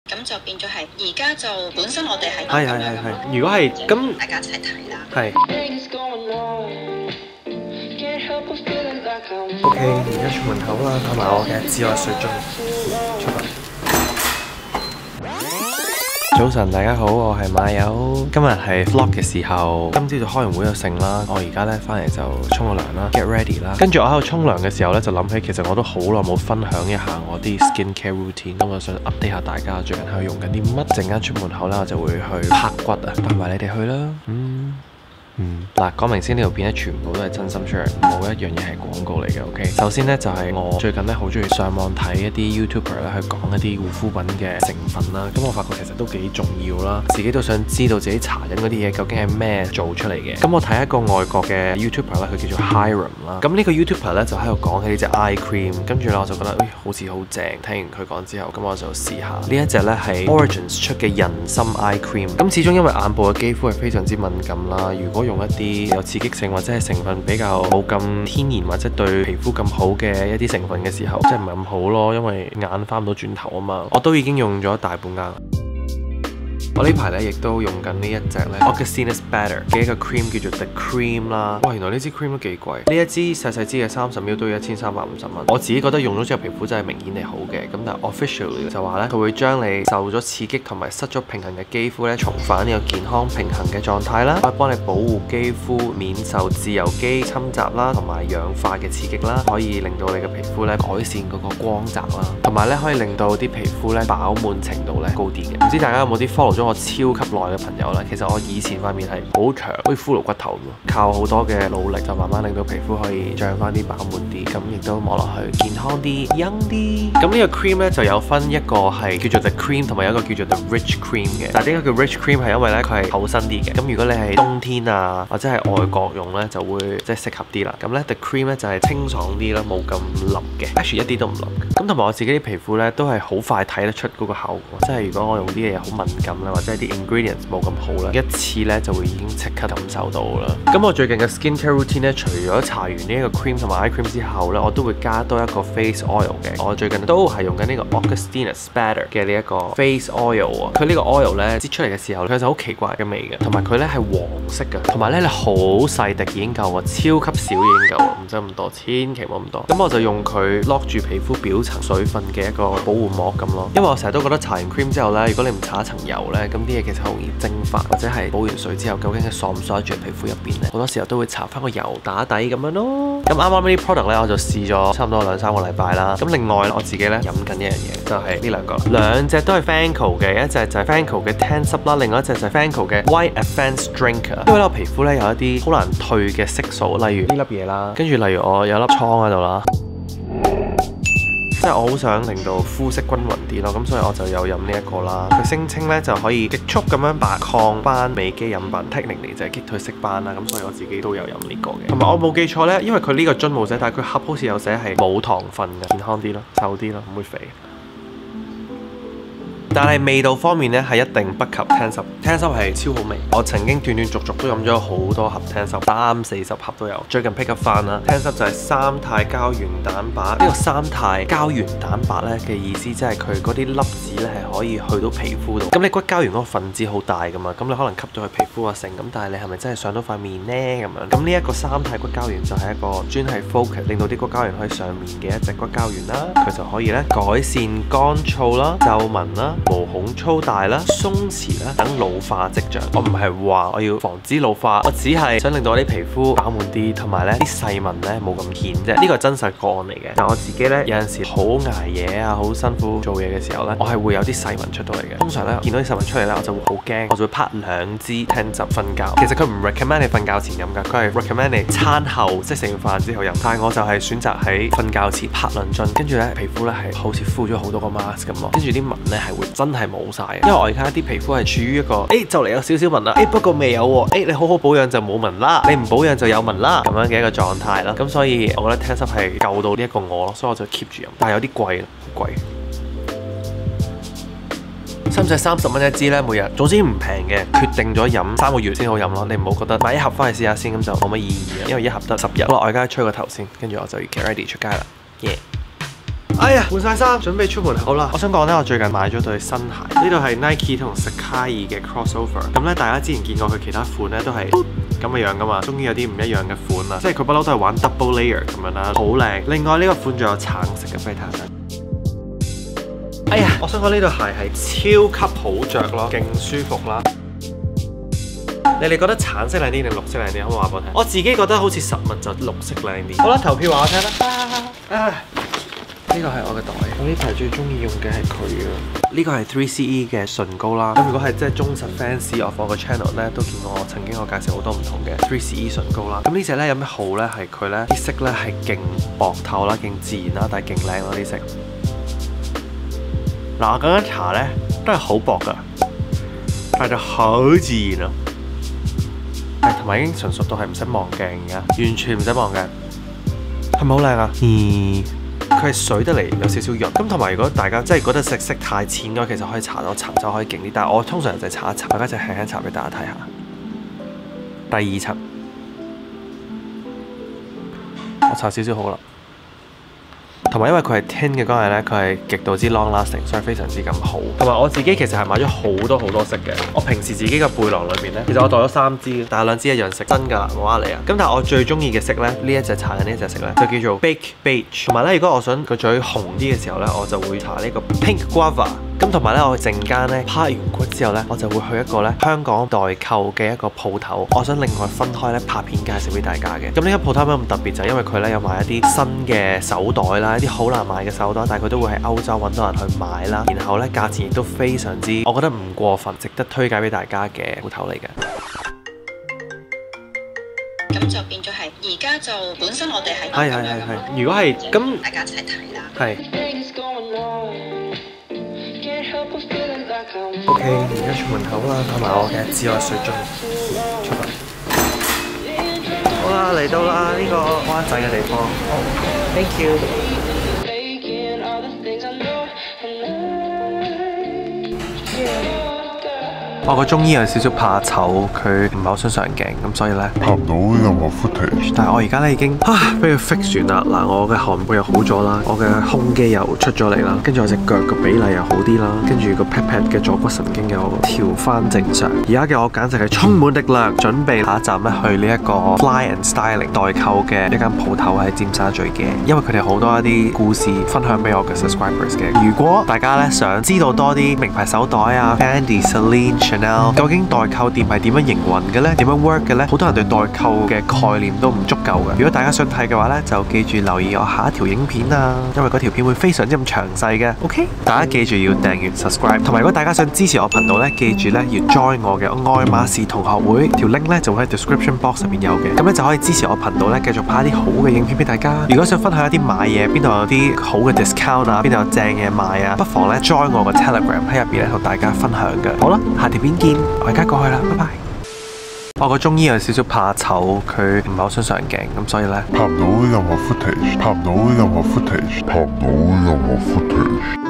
咁就變咗係而家就本身我哋係係。如果係咁， 大家一齊睇啦。 係。OK， 而家出門口啦，同埋我嘅自來水樽出發。早晨，大家好，我係馬友。今日係 vlog 嘅時候，今朝就開完會就剩啦。我而家咧翻嚟就沖個涼啦 ，get ready 啦。跟住我喺度沖涼嘅時候咧，就諗起其實我都好耐冇分享一下我啲 skincare routine，咁我想 update 下大家最近喺度用緊啲乜。陣間出門口咧，我就會去拍骨啊，帶埋你哋去啦。嗱，講明先，呢條片咧全部都係真心 share，冇一樣嘢係廣告嚟嘅。OK， 首先咧就係我最近咧好中意上網睇一啲 YouTuber 咧去講一啲護膚品嘅成分啦。咁我發覺其實都幾重要啦，自己都想知道自己搽緊嗰啲嘢究竟係咩做出嚟嘅。咁我睇一個外國嘅 YouTuber 咧，佢叫做 Hyram 啦。咁呢個 YouTuber 咧就喺度講起呢隻 eye cream，跟住咧我就覺得好似好正。聽完佢講之後，咁我就試下呢一隻咧係 Origins 出嘅人參 eye cream。咁始終因為眼部嘅肌膚係非常之敏感啦，如果用一啲有刺激性或者係成分比較冇咁天然或者對皮膚咁好嘅一啲成分嘅時候，即係唔係咁好咯，因為眼翻唔到轉頭啊嘛。我都已經用咗大半額。我呢排咧亦都用緊呢一隻咧 Augustinus Bader 嘅一個 cream 叫做 The Cream 啦。哇，原來呢支 cream 都幾貴，呢一支細細支嘅30ml都要1350蚊。我自己覺得用咗之後皮膚真係明顯係好嘅，咁但係 officially 就話咧佢會將你受咗刺激同埋失咗平衡嘅肌膚咧重返呢個健康平衡嘅狀態啦，可以幫你保護肌膚免受自由基侵襲啦同埋氧化嘅刺激啦，可以令到你嘅皮膚咧改善嗰個光澤啦，同埋咧可以令到啲皮膚咧飽滿程度咧高啲嘅。唔知大家有冇啲 follow 咗我超級耐嘅朋友啦，其實我以前塊面係好長，好似骷髏骨頭咁，靠好多嘅努力就慢慢令到皮膚可以脹翻啲飽滿啲，咁亦都望落去健康啲、young 啲。咁呢個 cream 咧就有分一個係叫做 The Cream， 同埋有一個叫做 The Rich Cream 嘅。但係點解叫 Rich Cream 係因為咧佢係厚身啲嘅。咁如果你係冬天啊或者係外國用咧，就會即係適合啲啦。咁咧 The Cream 咧就係清爽啲啦，冇咁腍嘅 ，actually 一啲都唔腍嘅。咁同埋我自己啲皮膚咧都係好快睇得出嗰個效果，即係如果我用啲嘢好敏感啦，或者係啲 ingredients 冇咁好啦，一次咧就會已經即刻感受到啦。咁我最近嘅 skincare routine 咧，除咗搽完呢一個 cream 同埋 eye cream 之後咧，我都會加多一個 face oil 嘅。我最近都係用緊呢個 Augustinus Bader 嘅呢一個 face oil 啊。佢呢個 oil 咧擠出嚟嘅時候，佢就好奇怪嘅味嘅，同埋佢咧係黃色嘅，同埋咧你好細滴已經夠喎，超級少已經夠喎，唔使咁多，千祈唔好咁多。咁我就用佢 lock 住皮膚表層水分嘅一個保護膜咁咯。因為我成日都覺得搽完 cream 之後咧，如果你唔搽一層油咧，咁啲嘢其實好容易蒸發，或者係補完水之後，究竟係鎖唔鎖得住皮膚入邊咧？好多時候都會搽翻個油打底咁樣咯。咁啱啱呢啲 product 咧，我就試咗差唔多2-3個禮拜啦。咁另外我自己咧飲緊一樣嘢，就係呢兩個，兩隻都係 Fancl 嘅，一隻就係 Fancl 嘅 Tense Up 啦，另外一隻就係 Fancl 嘅 White Advanced Drinker。因為咧我皮膚咧有一啲好難退嘅色素，例如呢粒嘢啦，跟住例如我有粒瘡喺度啦。即係我好想令到膚色均勻啲咯，咁所以我就有飲呢一個啦。佢聲稱咧就可以極速咁樣白抗斑美肌飲品 technically 就係擊退色斑啦，咁所以我自己都有飲呢個嘅。同埋我冇記錯咧，因為佢呢個樽冇寫，但係佢盒好似有寫係冇糖分嘅，健康啲咯，瘦啲咯，唔會肥。但係味道方面咧係一定不及 Tense Up 係超好味。我曾經斷斷續續都飲咗好多盒 Tense Up， 30-40盒都有。最近 pick up 翻啦 ，Tense Up 就係三肽膠原蛋白。呢個三肽膠原蛋白咧嘅意思即係佢嗰啲粒子咧係可以去到皮膚度。咁你骨膠原嗰個分子好大噶嘛，咁你可能吸咗去皮膚啊成，咁但係你係咪真係上到塊面呢？咁樣？咁呢一個三肽骨膠原就係一個專係 focus 令到啲骨膠原可以上面嘅一隻骨膠原啦，佢就可以咧改善乾燥啦、皺紋啦、毛孔粗大啦、鬆弛啦等老化跡象。我唔係話我要防止老化，我只係想令到我啲皮膚飽滿啲，同埋咧啲細紋咧冇咁顯啫。呢個係真實個案嚟嘅。但我自己咧有陣時好捱夜啊，好辛苦做嘢嘅時候咧，我係會有啲細紋出到嚟嘅。通常咧見到啲細紋出嚟咧，我就會好驚，我就會拍2支 Tense Up 瞓覺。其實佢唔 recommend 你瞓覺前飲㗎，佢係 recommend 你餐後即係食完飯之後飲。但係我就係選擇喺瞓覺前拍2樽，跟住咧皮膚咧係好似敷咗好多個 mask 咁咯，跟住啲紋咧係會真係冇晒，因為我而家啲皮膚係處於一個就嚟有少少紋啦，不過未有喎，你好好保養就冇紋啦，你唔保養就有紋啦，咁樣嘅一個狀態啦。咁所以我覺得 Tense Up 係救到呢一個我咯，所以我就 keep 住飲，但係有啲貴咯，好貴。使唔使30蚊一支呢？每日，總之唔平嘅，決定咗飲3個月先好飲咯。你唔好覺得買一盒翻去試下先，咁就冇乜意義啊。因為一盒得10日。好啦，我而家吹個頭先，跟住我就要 get ready 出街啦。耶！ 哎呀，換晒衫，準備出門口啦。我想講呢，我最近買咗對新鞋，呢度係 Nike 同 Sacai 嘅 crossover。咁咧，大家之前見過佢其他款咧，都係咁嘅樣噶嘛。終於有啲唔一樣嘅款啦，即係佢不嬲都係玩 double layer 咁樣啦，好靚。另外呢個款仲有橙色嘅，俾你睇下。哎呀，我想講呢對鞋係超級好着咯，勁舒服啦。你哋覺得橙色靚啲定綠色靚啲？可唔可以話俾我聽？我自己覺得好似實物就綠色靚啲。好啦，投票話我聽啦。呢個係我嘅袋，我呢排最中意用嘅係佢啊。呢個係 3CE 嘅唇膏啦。咁如果係即係忠實 fans of 我個 channel 咧，都見過我曾經我介紹好多唔同嘅 3CE 唇膏啦。咁呢隻咧有咩好咧？係佢咧啲色咧係勁薄透啦，勁自然啦，但係勁靚咯啲色。嗱，我嗰間茶咧都係好薄㗎，但係就好自然啊。係同埋已經純熟到係唔使望鏡而家，完全唔使望鏡。係咪好靚啊？佢係水得嚟有少少潤，咁同埋如果大家真係覺得色太淺嘅話，其實可以搽多層就可以勁啲。但係我通常就係搽一層，大家就輕輕搽俾大家睇下。第二層，我搽少少好啦。同埋因為佢係 tin 嘅關係咧，佢係極度之 long lasting， 所以非常之咁好。同埋我自己其實係買咗好多色嘅。我平時自己嘅背囊裏面咧，其實我袋咗3支，但係2支一樣色，真㗎啦，冇呃你啊。咁但係我最中意嘅色咧，呢一隻搽緊呢一隻色咧，就叫做 Baked Beige。同埋咧，如果我想個嘴紅啲嘅時候咧，我就會搽呢個 Pink Guava。咁同埋咧，我陣間咧拍完骨之後咧，我就會去一個咧香港代購嘅一個鋪頭，我想另外分開咧拍片介紹俾大家嘅。咁呢個鋪頭有咁特別就係因為佢咧有賣一啲新嘅手袋啦，一啲好難買嘅手袋，但係佢都會喺歐洲揾到人去買啦。然後咧價錢亦都非常之，我覺得唔過分，值得推介俾大家嘅鋪頭嚟嘅。 咁就變咗係，而家就本身我哋係咁樣㗎嘛。 如果係咁， 大家一齊睇啦。 係。OK， 而家出門口啦，同埋我嘅自愛水樽出發。好啦，嚟到啦呢個灣仔嘅地方。Thank you。我個中醫有少少怕醜，佢唔係好想上鏡，咁所以咧拍唔到任何 footage。但係我而家咧已經俾佢 fix 完啦。嗱，我嘅寒背又好咗啦，我嘅胸肌又出咗嚟啦，跟住我隻腳嘅比例又好啲啦，跟住個 pat pat 嘅坐骨神經又調翻正常。而家嘅我簡直係充滿力量，準備下一站咧去呢一個 Fly and Styling 代購嘅一間鋪頭喺尖沙咀嘅，因為佢哋好多一啲故事分享俾我嘅 subscribers 嘅。如果大家咧想知道多啲名牌手袋啊 ，Fendi、Celine、究竟代購店係點樣營運嘅呢？點樣 work 嘅呢？好多人對代購嘅概念都唔足夠嘅。如果大家想睇嘅話呢，就記住留意我下一條影片啊，因為嗰條片會非常之咁詳細嘅。OK， 大家記住要訂閱 subscribe， 同埋如果大家想支持我頻道呢，記住呢要 join 我嘅愛馬仕同學會，條 link 呢就會喺 description box 入面有嘅。咁咧就可以支持我頻道呢，繼續拍一啲好嘅影片俾大家。如果想分享一啲買嘢，邊度有啲好嘅 discount 啊，邊度有正嘢賣啊，不妨呢 join 我個 Telegram 喺入邊咧同大家分享嘅。好啦，下條片見，我而家過去啦，拜拜。我個中醫有少少怕醜，佢唔係好想上鏡，咁所以咧拍唔到任何 footage，拍唔到任何 footage，拍唔到任何 footage。